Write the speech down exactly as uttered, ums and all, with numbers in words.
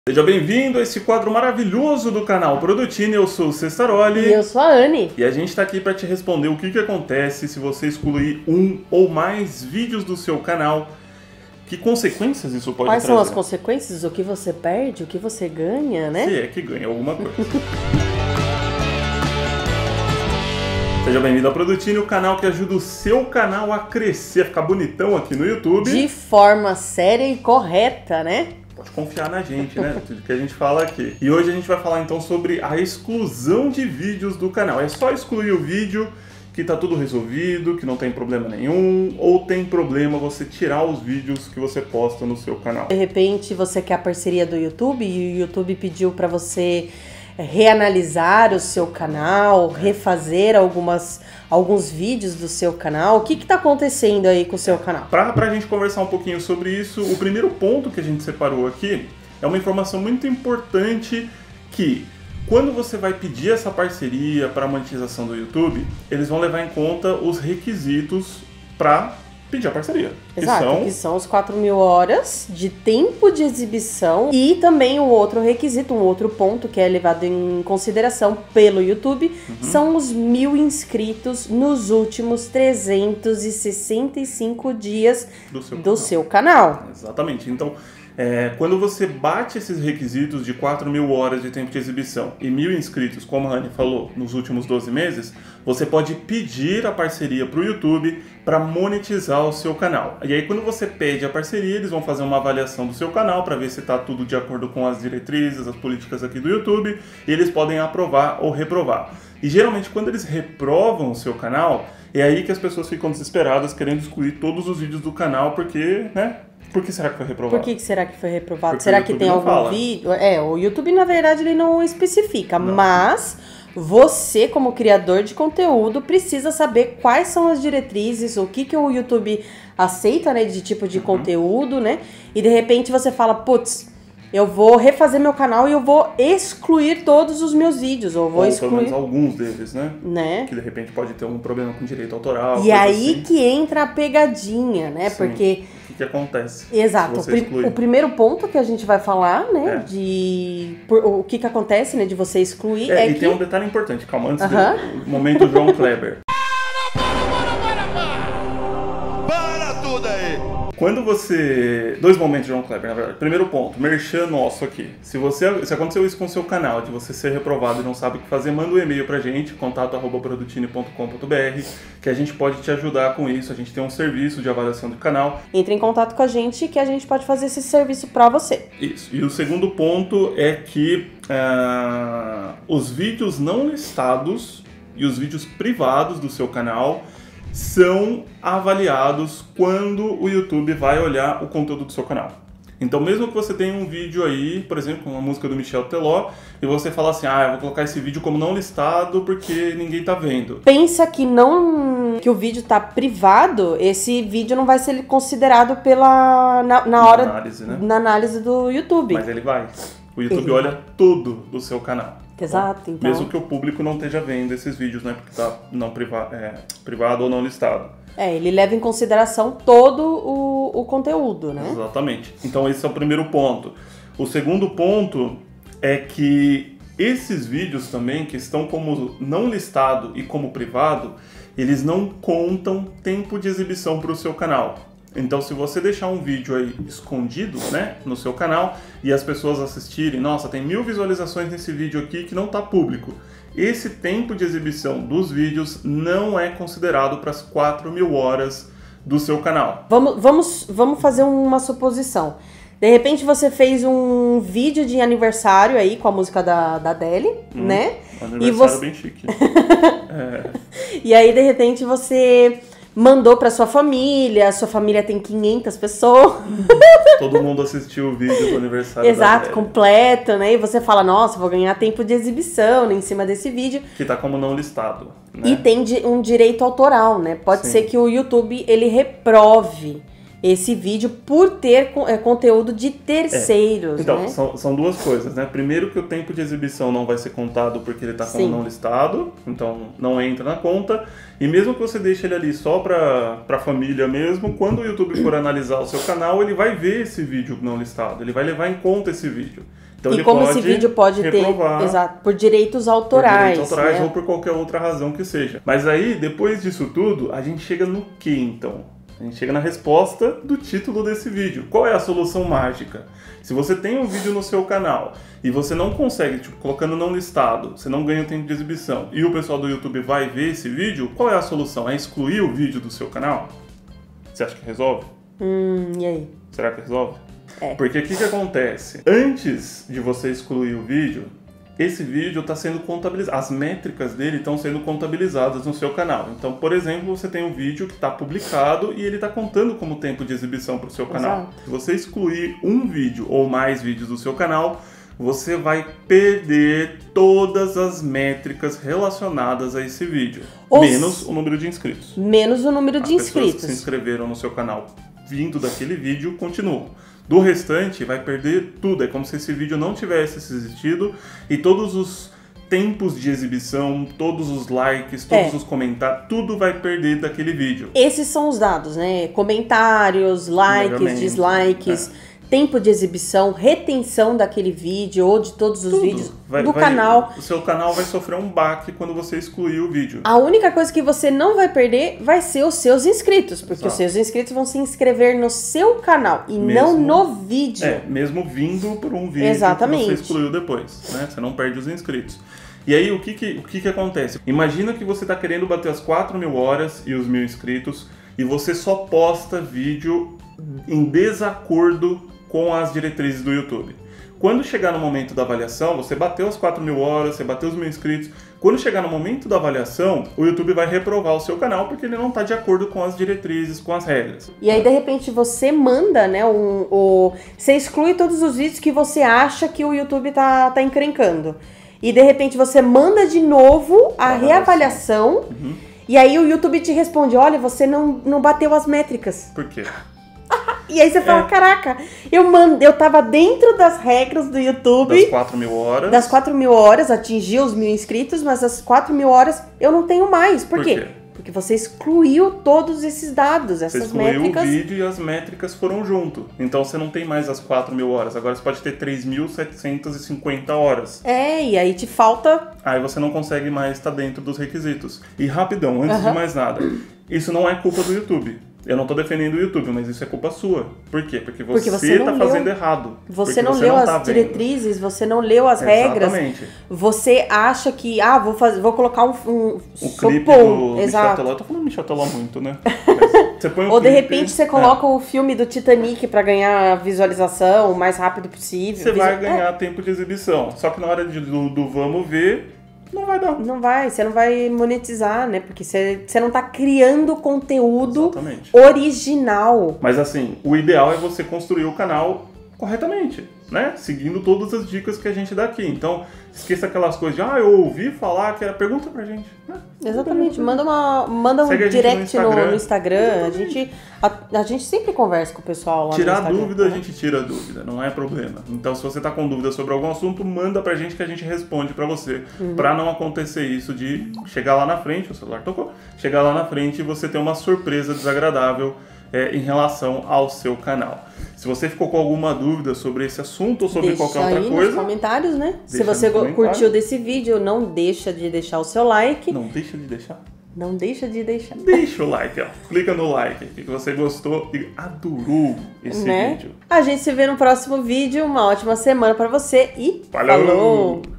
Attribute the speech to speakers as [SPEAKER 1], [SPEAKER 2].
[SPEAKER 1] Seja bem-vindo a esse quadro maravilhoso do canal Produtini. Eu sou o Cestaroli.
[SPEAKER 2] E eu sou a Anne.
[SPEAKER 1] E a gente está aqui para te responder o que, que acontece se você excluir um ou mais vídeos do seu canal. Que consequências isso pode
[SPEAKER 2] Quais
[SPEAKER 1] trazer?
[SPEAKER 2] são as consequências? O que você perde? O que você ganha, né?
[SPEAKER 1] Se é que ganha alguma coisa. Seja bem-vindo ao Produtini, o canal que ajuda o seu canal a crescer, a ficar bonitão aqui no YouTube.
[SPEAKER 2] De forma séria e correta, né?
[SPEAKER 1] Pode confiar na gente, né? Tudo que a gente fala aqui. E hoje a gente vai falar então sobre a exclusão de vídeos do canal. É só excluir o vídeo que tá tudo resolvido, que não tem problema nenhum, ou tem problema você tirar os vídeos que você posta no seu canal.
[SPEAKER 2] De repente você quer a parceria do YouTube e o YouTube pediu para você reanalisar o seu canal, refazer algumas, alguns vídeos do seu canal. O que que tá acontecendo aí com o seu canal?
[SPEAKER 1] Pra, pra gente conversar um pouquinho sobre isso, o primeiro ponto que a gente separou aqui é uma informação muito importante que quando você vai pedir essa parceria para a monetização do YouTube, eles vão levar em conta os requisitos para pedir a parceria.
[SPEAKER 2] Exato,
[SPEAKER 1] que são...
[SPEAKER 2] que são os quatro mil horas de tempo de exibição e também o outro requisito, um outro ponto que é levado em consideração pelo YouTube, uhum. são os mil inscritos nos últimos trezentos e sessenta e cinco dias do seu, do canal. seu canal.
[SPEAKER 1] Exatamente, então... É, quando você bate esses requisitos de quatro mil horas de tempo de exibição e mil inscritos, como a Anne falou, nos últimos doze meses, você pode pedir a parceria para o YouTube para monetizar o seu canal. E aí quando você pede a parceria, eles vão fazer uma avaliação do seu canal para ver se está tudo de acordo com as diretrizes, as políticas aqui do YouTube, e eles podem aprovar ou reprovar. E geralmente quando eles reprovam o seu canal, é aí que as pessoas ficam desesperadas querendo excluir todos os vídeos do canal porque, né? Por que será que foi reprovado?
[SPEAKER 2] Por que será que foi reprovado?
[SPEAKER 1] Porque
[SPEAKER 2] será que tem algum
[SPEAKER 1] fala.
[SPEAKER 2] vídeo? É, o YouTube, na verdade, ele não especifica, não. Mas você, como criador de conteúdo, precisa saber quais são as diretrizes, o que, que o YouTube aceita, né, de tipo de uhum. conteúdo, né? E de repente você fala, putz, eu vou refazer meu canal e eu vou excluir todos os meus vídeos. Ou vou
[SPEAKER 1] Ou
[SPEAKER 2] excluir...
[SPEAKER 1] pelo menos alguns deles, né?
[SPEAKER 2] né?
[SPEAKER 1] Que de repente pode ter um problema com direito autoral.
[SPEAKER 2] E aí
[SPEAKER 1] assim.
[SPEAKER 2] que entra a pegadinha, né?
[SPEAKER 1] Sim.
[SPEAKER 2] Porque...
[SPEAKER 1] O que, que acontece?
[SPEAKER 2] Exato. O, prim o primeiro ponto que a gente vai falar, né? É. De... Por, o que que acontece, né? De você excluir
[SPEAKER 1] é,
[SPEAKER 2] é
[SPEAKER 1] e
[SPEAKER 2] que...
[SPEAKER 1] tem um detalhe importante. Calma, antes
[SPEAKER 2] uh-huh.
[SPEAKER 1] do momento João Kleber.
[SPEAKER 3] Para, para, para, para! Para tudo aí!
[SPEAKER 1] Quando você... Dois momentos, João Kleber, na verdade. Primeiro ponto, merchan nosso aqui. Se, você... Se aconteceu isso com o seu canal, de você ser reprovado e não sabe o que fazer, manda um e-mail pra gente, contato arroba produtini ponto com ponto br, que a gente pode te ajudar com isso. A gente tem um serviço de avaliação do canal.
[SPEAKER 2] Entre em contato com a gente que a gente pode fazer esse serviço pra você.
[SPEAKER 1] Isso. E o segundo ponto é que uh, os vídeos não listados e os vídeos privados do seu canal são avaliados quando o YouTube vai olhar o conteúdo do seu canal. Então, mesmo que você tenha um vídeo aí, por exemplo, com uma música do Michel Teló, e você fala assim, ah, eu vou colocar esse vídeo como não listado porque ninguém tá vendo.
[SPEAKER 2] Pensa que não, que o vídeo tá privado, esse vídeo não vai ser considerado pela, na, na hora,
[SPEAKER 1] na análise, né?
[SPEAKER 2] na análise do YouTube.
[SPEAKER 1] Mas ele vai. O YouTube
[SPEAKER 2] ele...
[SPEAKER 1] olha tudo do seu canal.
[SPEAKER 2] Exato,
[SPEAKER 1] Bom,
[SPEAKER 2] então...
[SPEAKER 1] Mesmo que o público não esteja vendo esses vídeos, né? Porque tá não priva é, privado ou não listado.
[SPEAKER 2] É, ele leva em consideração todo o, o conteúdo, né?
[SPEAKER 1] Exatamente. Então esse é o primeiro ponto. O segundo ponto é que esses vídeos também, que estão como não listado e como privado, eles não contam tempo de exibição para o seu canal. Então, se você deixar um vídeo aí escondido, né, no seu canal e as pessoas assistirem, nossa, tem mil visualizações nesse vídeo aqui que não está público. Esse tempo de exibição dos vídeos não é considerado para as quatro mil horas do seu canal.
[SPEAKER 2] Vamos, vamos, vamos fazer uma suposição. De repente você fez um vídeo de aniversário aí com a música da, da Adele, hum, né?
[SPEAKER 1] Aniversário
[SPEAKER 2] e você...
[SPEAKER 1] bem chique. é.
[SPEAKER 2] E aí, de repente, você... mandou pra sua família, sua família tem quinhentas pessoas.
[SPEAKER 1] Todo mundo assistiu o vídeo do aniversário.
[SPEAKER 2] Exato, da completo, né? E você fala, nossa, vou ganhar tempo de exibição, né, em cima desse vídeo.
[SPEAKER 1] Que tá como não listado, né?
[SPEAKER 2] E tem um direito autoral, né? Pode
[SPEAKER 1] Sim.
[SPEAKER 2] ser que o YouTube, ele reprove esse vídeo por ter é, conteúdo de terceiros,
[SPEAKER 1] é. Então,
[SPEAKER 2] né?
[SPEAKER 1] são, são duas coisas, né? Primeiro que o tempo de exibição não vai ser contado porque ele tá como
[SPEAKER 2] Sim.
[SPEAKER 1] não listado, então não entra na conta. E mesmo que você deixe ele ali só pra, pra família mesmo, quando o YouTube for analisar o seu canal, ele vai ver esse vídeo não listado, ele vai levar em conta esse vídeo. Então
[SPEAKER 2] e
[SPEAKER 1] ele
[SPEAKER 2] como
[SPEAKER 1] pode
[SPEAKER 2] esse vídeo pode
[SPEAKER 1] reprovar
[SPEAKER 2] ter, exato, por direitos autorais,
[SPEAKER 1] por direitos autorais
[SPEAKER 2] né?
[SPEAKER 1] ou por qualquer outra razão que seja. Mas aí, depois disso tudo, a gente chega no que então? A gente chega na resposta do título desse vídeo. Qual é a solução mágica? Se você tem um vídeo no seu canal e você não consegue, tipo, colocando não listado, você não ganha o tempo de exibição e o pessoal do YouTube vai ver esse vídeo, qual é a solução? É excluir o vídeo do seu canal? Você acha que resolve?
[SPEAKER 2] Hum, e aí?
[SPEAKER 1] Será que resolve?
[SPEAKER 2] É.
[SPEAKER 1] Porque o que, que acontece? Antes de você excluir o vídeo, esse vídeo está sendo contabilizado, as métricas dele estão sendo contabilizadas no seu canal. Então, por exemplo, você tem um vídeo que está publicado e ele está contando como tempo de exibição para o seu canal.
[SPEAKER 2] Exato.
[SPEAKER 1] Se você excluir um vídeo ou mais vídeos do seu canal, você vai perder todas as métricas relacionadas a esse vídeo,
[SPEAKER 2] Ou
[SPEAKER 1] menos
[SPEAKER 2] se-
[SPEAKER 1] o número de inscritos.
[SPEAKER 2] Menos o número de
[SPEAKER 1] As pessoas que
[SPEAKER 2] inscritos.
[SPEAKER 1] se inscreveram no seu canal vindo daquele vídeo continuam. Do restante, vai perder tudo. É como se esse vídeo não tivesse existido e todos os tempos de exibição, todos os likes, todos
[SPEAKER 2] É.
[SPEAKER 1] os comentários, tudo vai perder daquele vídeo.
[SPEAKER 2] Esses são os dados, né? Comentários, likes,
[SPEAKER 1] Engajamento,
[SPEAKER 2] dislikes, tempo de exibição, retenção daquele vídeo ou de todos os
[SPEAKER 1] Tudo.
[SPEAKER 2] vídeos
[SPEAKER 1] Vai-
[SPEAKER 2] do
[SPEAKER 1] vai-
[SPEAKER 2] canal.
[SPEAKER 1] O seu canal vai sofrer um baque quando você excluir o vídeo.
[SPEAKER 2] A única coisa que você não vai perder vai ser os seus inscritos, porque
[SPEAKER 1] Exato.
[SPEAKER 2] os seus inscritos vão se inscrever no seu canal e
[SPEAKER 1] Mesmo-
[SPEAKER 2] não no vídeo.
[SPEAKER 1] É, mesmo vindo por um vídeo
[SPEAKER 2] Exatamente.
[SPEAKER 1] que você excluiu depois, né? Você não perde os inscritos. E aí, o que que, o que que acontece? Imagina que você está querendo bater as quatro mil horas e os mil inscritos e você só posta vídeo em desacordo com as diretrizes do YouTube. Quando chegar no momento da avaliação, você bateu as quatro mil horas, você bateu os mil inscritos. Quando chegar no momento da avaliação, o YouTube vai reprovar o seu canal porque ele não está de acordo com as diretrizes, com as regras.
[SPEAKER 2] E aí, de repente, você manda, né, um, o... Você exclui todos os vídeos que você acha que o YouTube tá, tá encrencando. E, de repente, você manda de novo a
[SPEAKER 1] Avaliação.
[SPEAKER 2] reavaliação.
[SPEAKER 1] Uhum.
[SPEAKER 2] E aí, o YouTube te responde, olha, você não, não bateu as métricas.
[SPEAKER 1] Por quê?
[SPEAKER 2] E aí, você fala,
[SPEAKER 1] É.
[SPEAKER 2] caraca, eu, mand... eu tava dentro das regras do YouTube...
[SPEAKER 1] Das quatro mil horas.
[SPEAKER 2] Das quatro mil horas, atingi os mil inscritos, mas as quatro mil horas eu não tenho mais. Por,
[SPEAKER 1] Por
[SPEAKER 2] quê?
[SPEAKER 1] quê?
[SPEAKER 2] Porque você excluiu todos esses dados,
[SPEAKER 1] Você
[SPEAKER 2] essas
[SPEAKER 1] excluiu
[SPEAKER 2] métricas.
[SPEAKER 1] o vídeo e as métricas foram junto. Então você não tem mais as quatro mil horas. Agora você pode ter três mil setecentas e cinquenta horas.
[SPEAKER 2] É, e aí te falta...
[SPEAKER 1] Aí você não consegue mais estar dentro dos requisitos. E rapidão, antes
[SPEAKER 2] Aham.
[SPEAKER 1] de mais nada, isso não é culpa do YouTube. Eu não tô defendendo o YouTube, mas isso é culpa sua. Por quê? Porque você,
[SPEAKER 2] Porque você não
[SPEAKER 1] tá
[SPEAKER 2] leu-
[SPEAKER 1] fazendo errado.
[SPEAKER 2] Você
[SPEAKER 1] Porque
[SPEAKER 2] não
[SPEAKER 1] você
[SPEAKER 2] leu
[SPEAKER 1] não
[SPEAKER 2] as
[SPEAKER 1] tá vendo.
[SPEAKER 2] diretrizes, você não leu as regras.
[SPEAKER 1] Exatamente.
[SPEAKER 2] Você acha que, ah, vou, fazer, vou colocar um... um
[SPEAKER 1] O clipe
[SPEAKER 2] sopor.
[SPEAKER 1] do Michel
[SPEAKER 2] Exato.
[SPEAKER 1] Teló, eu tô falando Michel Teló muito, né? Mas você põe o
[SPEAKER 2] Ou de
[SPEAKER 1] clipe,
[SPEAKER 2] repente você
[SPEAKER 1] é,
[SPEAKER 2] coloca o filme do Titanic pra ganhar visualização o mais rápido possível.
[SPEAKER 1] Você vai
[SPEAKER 2] Visu-
[SPEAKER 1] ganhar tempo de exibição. Só que na hora de- do, do vamos ver, não vai dar.
[SPEAKER 2] É, não vai, você não vai monetizar, né? Porque você, você não tá criando conteúdo
[SPEAKER 1] Exatamente.
[SPEAKER 2] original.
[SPEAKER 1] Mas assim, o ideal é você construir o canal corretamente, né? Seguindo todas as dicas que a gente dá aqui. Então, esqueça aquelas coisas de, ah, eu ouvi falar que era... Pergunta pra gente, né?
[SPEAKER 2] Exatamente, manda, uma, manda um
[SPEAKER 1] Segue a gente
[SPEAKER 2] direct
[SPEAKER 1] no
[SPEAKER 2] no
[SPEAKER 1] Instagram.
[SPEAKER 2] no Instagram. A
[SPEAKER 1] Exatamente.
[SPEAKER 2] gente, a, a gente sempre conversa com o pessoal lá
[SPEAKER 1] Tirar
[SPEAKER 2] no Instagram.
[SPEAKER 1] dúvida, a gente tira a dúvida, não é problema. Então, se você tá com dúvida sobre algum assunto, manda pra gente que a gente responde pra você.
[SPEAKER 2] Uhum.
[SPEAKER 1] Pra não acontecer isso de chegar lá na frente, o celular tocou, chegar lá na frente e você ter uma surpresa desagradável é, em relação ao seu canal. Se você ficou com alguma dúvida sobre esse assunto ou sobre
[SPEAKER 2] Deixa
[SPEAKER 1] qualquer outra
[SPEAKER 2] aí nos
[SPEAKER 1] coisa,
[SPEAKER 2] comentários, né? Se
[SPEAKER 1] Deixa
[SPEAKER 2] você
[SPEAKER 1] nos
[SPEAKER 2] go-
[SPEAKER 1] comentários.
[SPEAKER 2] curtiu desse vídeo, não deixa de deixar o seu like.
[SPEAKER 1] não deixa de deixar.
[SPEAKER 2] Não deixa de deixar.
[SPEAKER 1] Deixa o like, ó. Clica no like que você gostou e adorou esse
[SPEAKER 2] Né?
[SPEAKER 1] vídeo.
[SPEAKER 2] A gente se vê no próximo vídeo. Uma ótima semana pra você e
[SPEAKER 1] Falou!
[SPEAKER 2] falou.